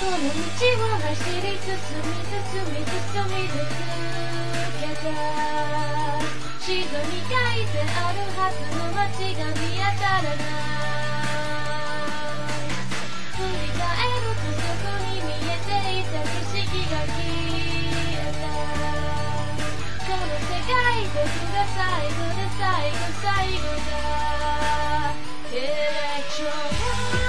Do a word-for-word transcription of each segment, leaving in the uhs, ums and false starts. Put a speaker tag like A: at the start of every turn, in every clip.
A: この道を走り進み進み進み続けた静み書いてあるはずの街が見当たらない振り返るとそこに見えていた景色が消えたこの世界僕が最後で最後最後だエレクトロ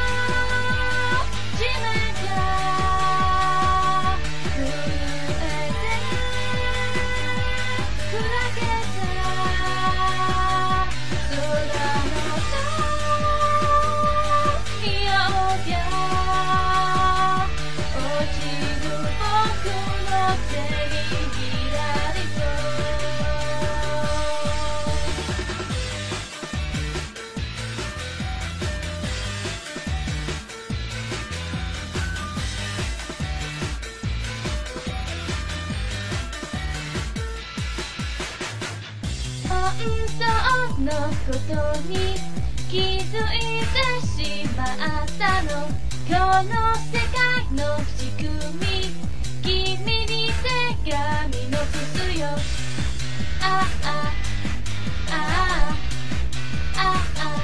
A: 本当のことに気づいてしまったのこの世界の仕組み君に手紙残すよあああああああ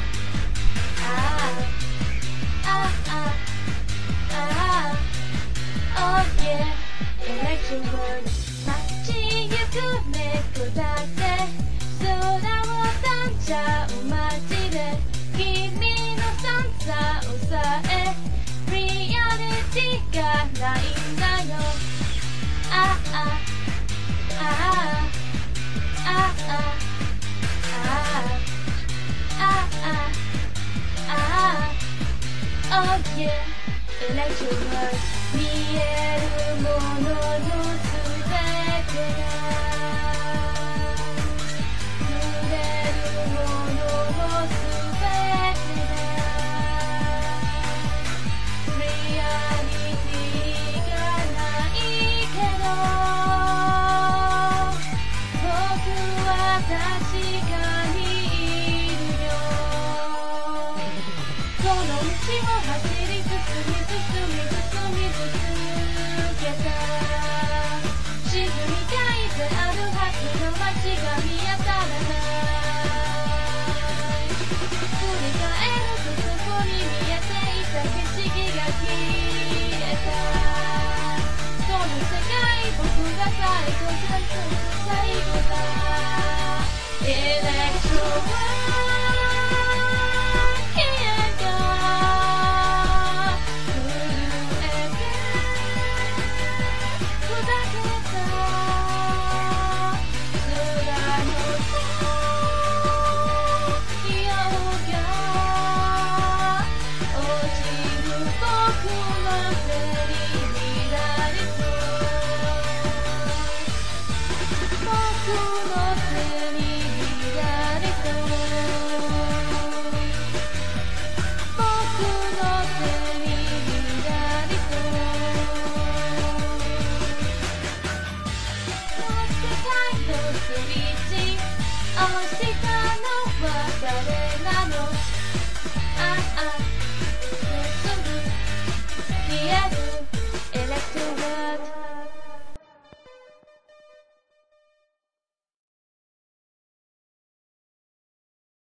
A: あああ Oh yeah Electro world 街行く猫だって空を飛んじゃう街で君の寒さを抑えリアリティがないんだよああああああああああ Oh yeah Electro world 見えるもののすべてが教